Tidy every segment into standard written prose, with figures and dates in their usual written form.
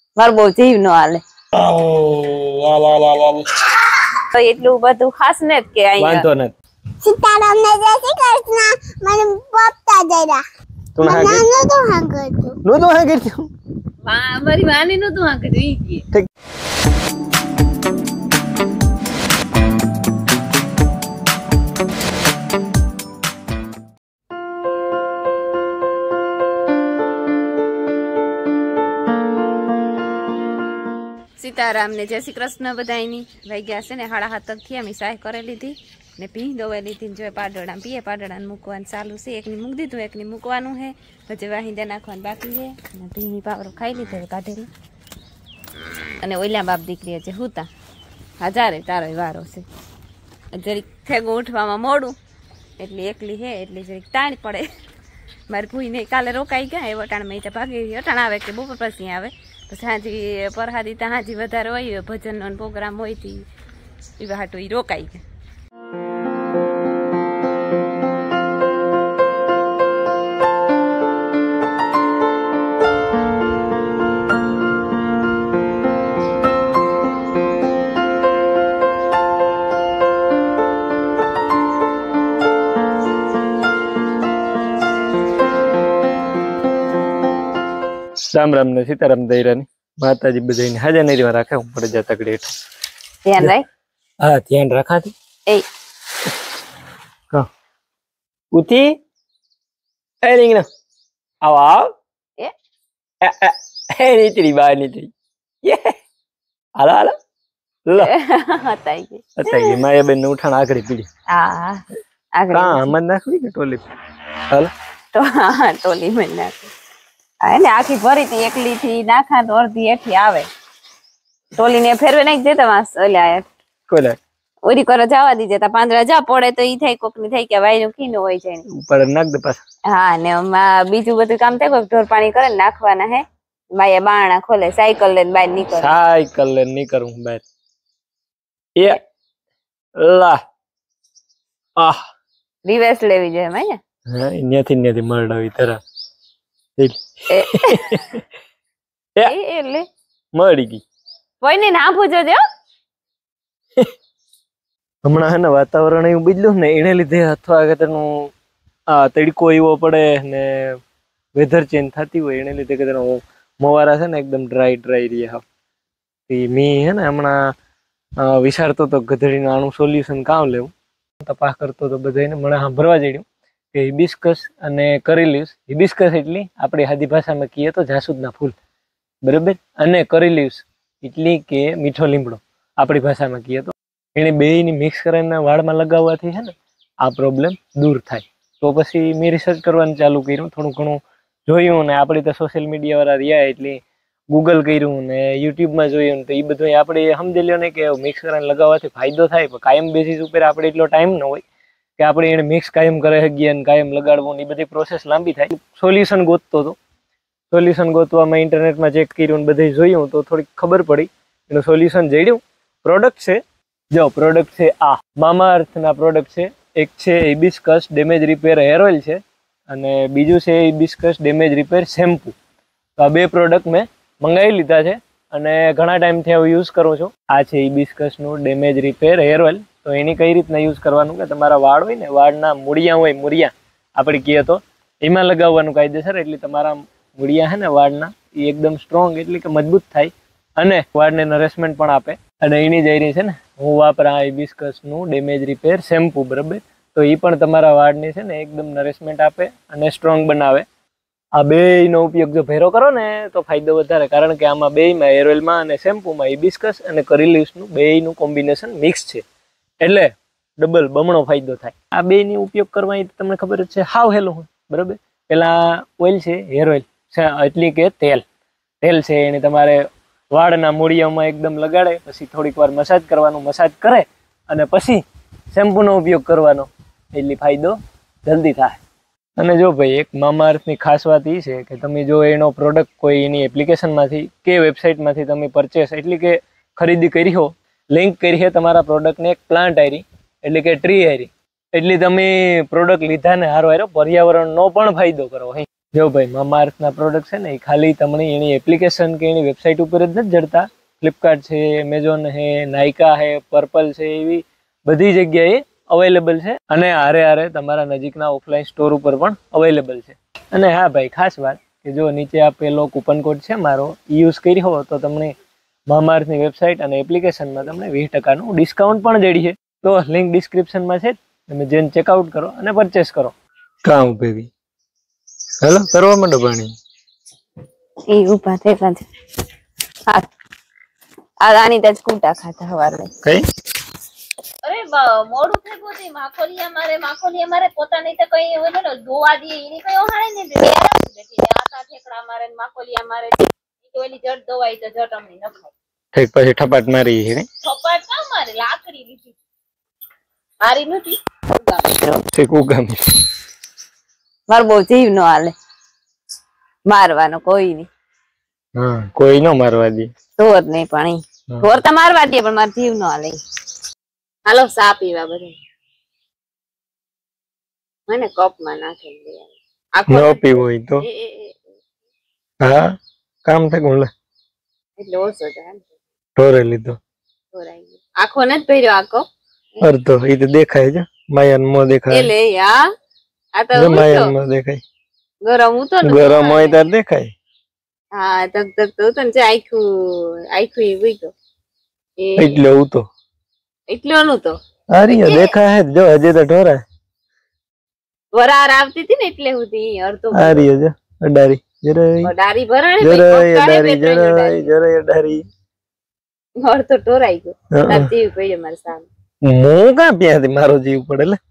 મારું બહુ જીવ નો હાલે તો એટલું બધું ખાસ ને કે વાંધો નથી સીતારામ ને જય શ્રી કૃષ્ણ મને પોપતા જરા તું હા નાનો તો હા કરતો નો તો હા કરતી મારી માની નું તું હા કરી ઠીક सीताराम ने जय श्री कृष्ण बधाई वाग्या से ने 7:30 थी अमी चाय करे लीधी ने पी दोवे लीधी जो पाडड़ा पीए पाडड़ा मूकवान चालू से एक नी मूक दीधुं एक नी मूकवानुं है पछी वाहींदे नाखवान बाकी है ने पीनी पावरो खाई लीधो काढेली अने ओल्या बाप दीकरी जे हुता हजारे तारो वारो छे जरीक ठेगो उठवामां मोडું એટલે એકલી હે એટલે જરીક તાણ પડે મારી ભૂઈ ને કાલે રોકાઈ ગયા એ વટાણ મેં તો ભાગી અટાણ આવે કે બપોર પછી આવે પછી હાજી પરહાદી ત્યાં હાજી વધારે હોય ભજનનો પ્રોગ્રામ હોય તી એ હાટો ઈ રોકાઈ ગયા राम राम ने सीताराम दईरानी माताजी बधाई हाजर नहीं रहा राखे पड़ जाता ग्रेट ध्यान राख हाँ ध्यान रखा थी ए का उठी ए रिंगना आओ आओ ए ए नहीं तेरी बात नहीं थी ये आला आला लो बताइए माया बेन ने उठाना आखरी पीड़ी हां आखरी का हमद नाखवी के टोली हाल तो हां टोली में नाख आने आखी भरी थी एकली थी नाखा तो अर्धी एठी आवे टोली ने फेरवे नहीं देता वास ओल्या कोला ओरी कर जावा दी देता 15 जा पड़े तो ई थाई कोकनी थाई के भाई नु कीनो होय छे ऊपर नाख दे पास हां ने बीजू બધું કામ થાય કોઈ ઢોર પાણી કરે નાખવાના હે માયા બાણા ખોલે સાયકલ લઈને બહાર નીકળ साइकिल ले नहीं करूं बात ये ला आ रिवर्स लेवी જોઈએ માયા हां न्याथी मरडावी तरह ए ले मरी गई कोई ने ना पूछो जो हमणा है ना वातावरण एवं बदल्યું ને એને લીધે અથવા આગળનું આ તડકો એવો પડે ને વેધર ચેન્જ થતી હોય એને લીધે કે મોવારા છે ને એકદમ ડ્રાય રહે હા ઈ મી હે ને हमणा વિચારતો તો ગધડીનું આનું સોલ્યુશન કામ લેવું તપાસ કરતો તો બધાને મને સાંભળવા જડ્યું કે હિબિસ્કસ અને કરી લીવ્સ હિબિસ્કસ એટલે આપણી સાદી ભાષામાં કહીએ તો જાસૂદના ફૂલ બરાબર અને કરી લીવ્સ એટલે કે મીઠો લીમડો આપણી ભાષામાં કહીએ તો એને બેયની મિક્સ કરીને વાળમાં લગાવવાથી છે ને આ પ્રોબ્લેમ દૂર થાય તો પછી મેં રિસર્ચ કરવાનું ચાલુ કર્યું થોડું ઘણું જોયું ને આપણે તો સોશિયલ મીડિયા વાળા રહ્યા એટલે ગૂગલ કર્યું ને યુટ્યુબમાં જોયું તો એ બધું આપણે સમજી લ્યો ને કે મિક્સ કરીને લગાવવાથી ફાયદો થાય પણ કાયમ બેસિસ ઉપર આપણે એટલો ટાઈમ ન હોય કે આપણે એને મિક્સ કાયમ કરે હગીએ અને કાયમ લગાડવું ને એ બધી પ્રોસેસ લાંબી થાય સોલ્યુશન ગોતતો હતો સોલ્યુશન ગોતવામાં ઇન્ટરનેટમાં ચેક કર્યું ને બધે જોયું તો થોડીક ખબર પડી એનું સોલ્યુશન જડ્યું પ્રોડક્ટ છે જો પ્રોડક્ટ છે આ મામાઅર્થના પ્રોડક્ટ છે એક છે hibiscus damage repair hair oil છે અને બીજું છે હિબિસ્કસ ડેમેજ રિપેર શેમ્પુ તો આ બે પ્રોડક્ટ મેં મંગાવી લીધા છે અને ઘણા ટાઈમથી હું યુઝ કરું છું આ છે હિબિસ્કસનું ડેમેજ રિપેર હેર ઓઇલ તો એની કઈ રીતના યુઝ કરવાનું કે તમારા વાળ હોય ને વાળના મૂળિયા હોય મૂળિયા આપણે કહીએ તો એમાં લગાવવાનું કાયદેસર એટલે તમારા મૂળિયા હે ને વાળના એ એકદમ સ્ટ્રોંગ એટલે કે મજબૂત થાય અને વાળને નરેશમેન્ટ પણ આપે અને એની જઈ રહી છે ને હું વાપરા હિબિસ્કસનું ડેમેજ રિપેર શેમ્પુ બરાબર તો એ પણ તમારા વાળની છે ને એકદમ નરેશમેન્ટ આપે અને સ્ટ્રોંગ બનાવે આ બેયનો ઉપયોગ જો ભેરો કરો ને તો ફાયદો વધારે કારણ કે આમાં બેયમાં હેર ઓઇલમાં અને શેમ્પુમાં હિબિસ્કસ અને કરી લીવ્સનું બેયનું કોમ્બિનેશન મિક્સ છે એટલે ડબલ બમણો ફાયદો થાય આ બેયની ઉપયોગ કરવાની તમને ખબર જ છે હાવ હેલું હોય બરાબર પેલા ઓઇલ છે હેર ઓઇલ એટલે કે તેલ છે એને તમારે વાળના મૂળિયામાં એકદમ લગાડે પછી થોડીક વાર મસાજ કરવાનું મસાજ કરે અને પછી શેમ્પૂનો ઉપયોગ કરવાનો એટલે ફાયદો જલ્દી થાય અને જો ભાઈ એક મામાઅર્થની ખાસ વાત એ છે કે તમે જો એનો પ્રોડક્ટ કોઈ એની એપ્લિકેશનમાંથી કે વેબસાઇટમાંથી તમે પરચેસ એટલે કે ખરીદી કરી હો લિંક કરી છે તમારા પ્રોડક્ટને એક પ્લાન્ટ આયરી એટલે કે ટ્રી આયરી એટલે તમે પ્રોડક્ટ લીધા ને હારો પર્યાવરણનો પણ ફાયદો કરો જો ભાઈ મામાઅર્થના પ્રોડક્ટ છે ને એ ખાલી તમને એની એપ્લિકેશન કે એની વેબસાઇટ ઉપર જ નથી જડતા. ફ્લિપકાર્ટ છે, એમેઝોન છે, નાયકા છે, પર્પલ છે, એવી બધી જગ્યાએ અવેલેબલ છે અને હારે હારે તમારા નજીકના ઓફલાઈન સ્ટોર ઉપર પણ અવેલેબલ છે. અને હા ભાઈ ખાસ વાત કે જો નીચે આપેલો કૂપન કોડ છે મારો એ યુઝ કરી હો તો તમને મામાઅર્થની વેબસાઇટ અને એપ્લિકેશનમાં તમને 20% ડિસ્કાઉન્ટ પણ જડી છે. તો લિંક ડિસ્ક્રિપ્શનમાં છે, તમે જઈને ચેકઆઉટ કરો અને પરચેસ કરો. કામ બેબી હેલો કરવા માંડો પાણી એ ઉભા થયેલા છે. હા આની ત્યાં સ્કૂટા ખાતા હવારે. કઈ અરે મોડું થઈ ગયું છે. માખોલિયા મારે પોતાની તો કઈ હોય ને ગોવા દી એની કઈ ઓહાણે ને આતા ઠેકડા મારે માખોલિયા મારે તો એની જટ દવાઈ તો જટ અમને ન ખાય. ઠીક પછી ઠપાટ મારી છે. થપાટ ના મારે લાકડી લીધી મારી નથી ઠીક ઉગામી મારો બહુ જીવ નો હાલે મારવાનો કોઈ નહીં. હા કોઈ નો મારવા દે ઢોર નહીં પણ ઢોર તો મારવા દે પણ મારો જીવ નો હાલે. હાલો સા પીવા બધું મને કપમાં નાખી દે ન પીવો હોય તો હા કામ થાય કોણ એટલે ઓછો જાય ઢોરે લીધો આખો નથી પહેર્યો આખો અડધો એ તો દેખાય છે માયાન મો દેખાય એટલે યા આ તો માયાન મો દેખાય ગરમ ઉતો ને ગરમ હોય તાર દેખાય. હા તક તક તો તને જે આખું એ ગયો એટલે ઉતો એટલો નું તો અરે દેખાય જો હજી તો ઢોરા વરાર આવતી હતી ને એટલે સુધી અડધો આરી જો અડારી જરાય ડારી ભરાણે જરાય અડારી અડધો ઢોરાઈ ગયો તાર જીવ પડ્યો મારે સામે હું કાં પ્યાથી મારો જીવ પડે લે.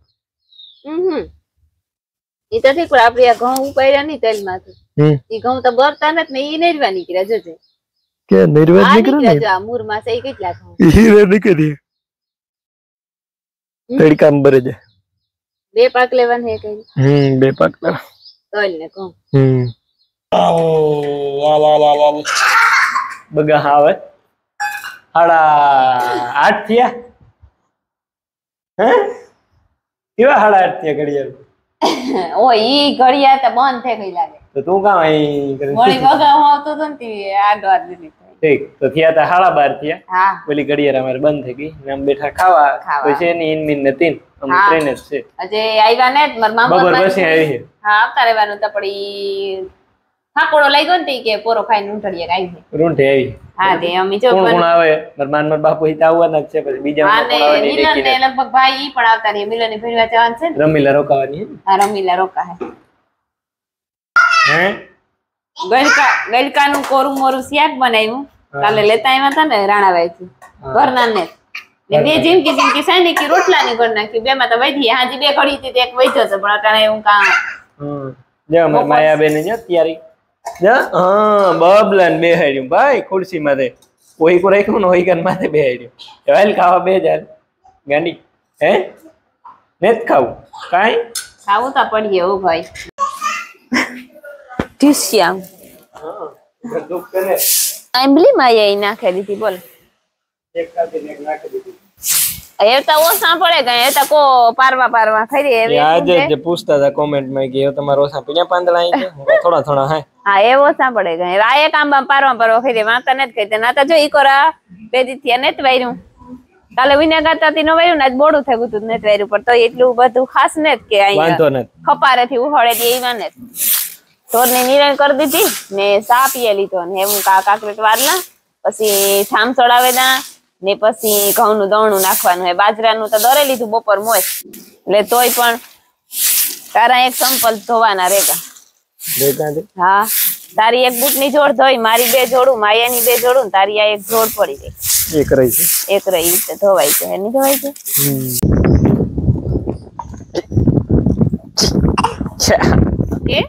ઈ તો ઠીક આપડે આ ઘઉં ઉપાડ્યા નહીં તેલ માંથી ઈ ઘઉં તો બરતા નથી ને ઈ નેરવા નીકળ્યા જોજે કે નેરવા નીકળ્યા જો આ મૂર માં છે કેટલા ઘઉં હીરે નીકળી તડકામ ભરે જાય. 2 પાક લેવાના હે કઈ 2 પાક લેવા તલ ને ઘઉં બગા આવે 8:30 થયા. હે કેવા 8:30 થયા ઘડિયાળ? ઓ ઈ ઘડિયાળ તો બંધ થઈ ગઈ લાગે તો તું કામ અહીં વળી બગાવ આવતો તો ને આગળ દીધી. ઠીક તો થયા તા 12:30 થયા. હા પેલી ઘડિયાળ અમારે બંધ થઈ ગઈ ને આમ બેઠા ખાવા પછી એની ઇનમીન ને 3 અમે ટ્રેન જ છે અજે આવ્યા ને મારા મામા બબર પછી આવી છે. હા આવતા રહેવાનું તો પડી થાકોડો લાગ્યો ને કે પોરો ખાઈને ઊંઠડીએ આવી છે રૂંઠે આવી. હા તે અમે જો કોણ આવે મરમાન મર બાપુ હિત આવવાના જ છે પછી બીજા કોણ આવે ને મિલન ને લગભગ ભાઈ ઈ પણ આવતા રહે મિલન ની ભેરવા જવાનું છે ને રમીલા રોકાવાની હા રમીલા રોકા હે ગલકા નું કોરું મોરું શાક બનાવ્યું કાલે લેતા આવ્યા હતા ને રાણાભાઈ થી ઘરના ને બે જીમકી સાની રોટલા ની ઘર નાખી 2 માં તો વધી હાજી 2 ઘડી હતી એક વૈધો છે પણ અટાણે એવું કામ જો અમાર માયાબેન જો તૈયારી જો હા બબલન બેહાડ્યું ભાઈ ખુરશી માથે કોઈ કો રાખ્યું ને હોય કન માથે બેહાડ્યું ચાલ ખાવા બે જાલ ગાંડી હે નેત ખાવું કાઈ ખાવું તો પડીએ ઓ ભાઈ ટીસ્યામ હા દુખ કરે આંબલી માયા નાખી દીધી બોલ એક કાપી એક નાખી દીધી એ તો ઓસા પડે ગઈ એ તો કો પારવા ખરી એવી આજે જે પૂછતા હતા કોમેન્ટ માં કે તમારો ઓસા પીણા પાંદડા અહીં છે થોડા થોડા હે હા એ ઓસા પડે ગઈ આ એક આંબા પારવા ખરી વાતા નથી કહી ના તો જો ઈ કોરા બેદી થી નથી વાયરું કાલે વિના ગાતાથી નો વાયરું ને બોડું થઈ ગયું નથી વાયરું પણ તો એટલું બધું ખાસ નથી કે અહીંયા ખપારે થી ઉહળે દે ઈ માને ઢોર ને નિરણ કરી દીધી ને સા પીએ લીધો ને હું કાકરેટ વારલા પછી ઠામ ચડાવે દા ને પછી ઘઉં નું દવણું નાખવાનું હે બાજરાનું તો દરે લીધું બપોર મોય એટલે તોય પણ તારા એક સંપલ ધોવાના રેગા હા તારી એક બૂટ ની જોડ ધોઈ મારી 2 જોડું માયાની 2 જોડું તારી આ એક જોડ પડી ગઈ એક રહી છે એક રહી છે ધોવાય છે એની ધોવાય છે ઓકે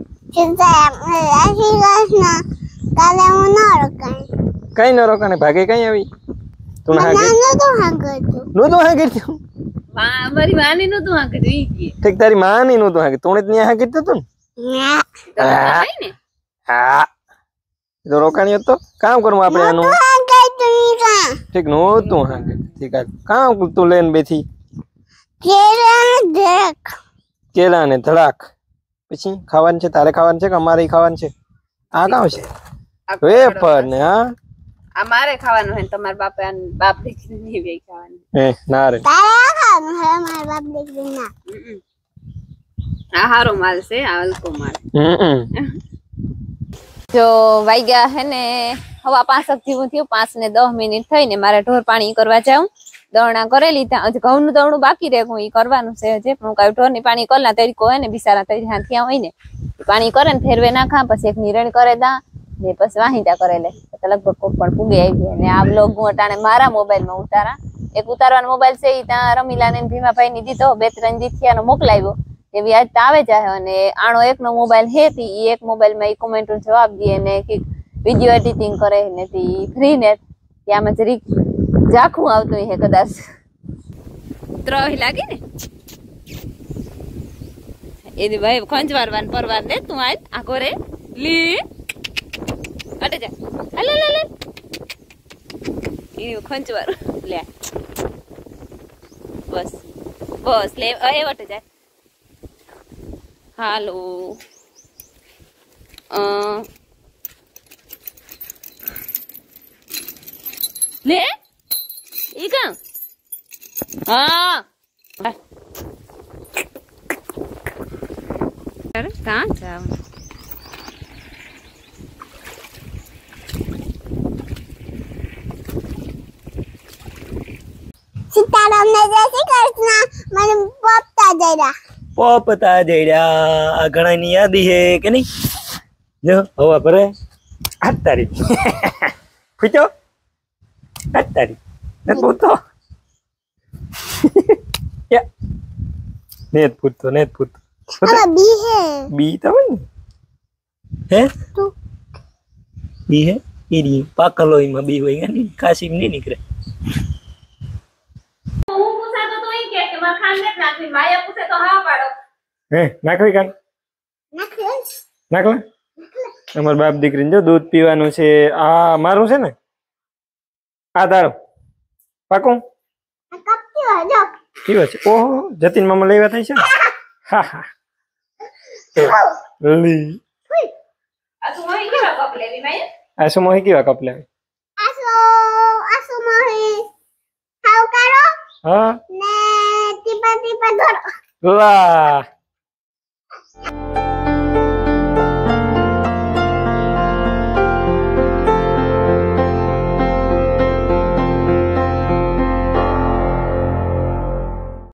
કાલે હું ન રોકાય કઈ ન રોકાને ભાગે કઈ આવી તું હા કે નો તો હા કરતી મારી માની નું તું હા કરી ઈ ઠીક તારી માની નું તો હા કે તું જ ન્યા હા કરતો તું ને હા તો રોકાણી હતો કામ કરું આપણે આનું ઠીક નો તું હા કે ઠીક આ કામ તું લઈને બેઠી કેલા ને ધડાક પછી ખાવાનું છે તારે ખાવાનું છે કે અમારે ખાવાનું છે આ કામ છે વેફર ને હા આ મારે ખાવાનું હે તમાર બાપ દીકરી ની બે ખાવાનું ના રે તારે ખાવાનું હે મારા બાપ દીકરી ના આ હારો માલ છે આ હલકો માલ જો વાગ્યા હે ને 5:05 જેવું થયું 5 ને 10 મિનિટ થઈને મારે ઢોર પાણી કરવા જાઉં દવણા કરી લીધા હજી ઘઉંનું દવણું બાકી રહે હું ઈ કરવાનું છે હજી હું કાંઈ ઢોરની પાણી કરના તરીકો હોય ને બિચારા તરી હાથિયા હોય ને પાણી કરે ને ફેરવે નાખા પછી એક નિરણ કરે દા ને પછી વાહિંદા કરે લે તો લગભગ કોક પણ પૂગે આવી ને આ બ્લોગ હું અટાણે મારા મોબાઈલમાં ઉતારા એક ઉતારવાનો મોબાઈલ છે ઈ ત્યાં રમીલાને ભીમાભાઈ ની દીધો 2-3 દી થયાનો મોકલાવ્યો એવી આજ તો આવે જાય અને આનો એકનો મોબાઈલ હે તી ઈ એક મોબાઈલમાં ઈ કોમેન્ટનો જવાબ દે ને કે વિડિયો એડિટિંગ કરે ને તી ફ્રી ને ત્યાંમાં જરીક જાખું આવતું હે કદાચ ત્રહી લાગે ને એની ભાઈ ખંજવારવાન પરવાર ને તું આજ આ કોરે લી અટે જા અલે લે લે ઈ ખંજવાર લે બસ બસ લે એ વટે જા હાલો લે ઈ કાં હા અરે કાં જાવ સીતારામ ને જય શ્રી કૃષ્ણ મને પોપટા જઈરા પોપતા જઈડા આ ઘણા ની યાદી હે કે નહીં જો હવા પરે હાથ તારી ફૂટો હાથ તારી ને પૂતો નેત પૂતો હવે બી હે બી તો હે બી હે ઈરી પાકલોઈ માં બી હોય ને કાશીમ ની નીકળે હું પૂછાતો તો ઈ કે માર ખાન ને નાખવી માયા પૂછે તો હા પાડો હે નાખવી કાન નાખલા અમાર બાપ દીકરીને જો દૂધ પીવાનું છે આ મારું છે ને આ તારો પાકું કપટી વાજો પીવા છે ઓહો જતીન મામા લેવા થાય છે હા હા લી આ તું મોહી કેવા કપ લેવી માયા આ શું મોહી કેવા કપ લેવી આસો મોહી હાવ કારો હા ને ટીપા ટીપા ધરો વાહ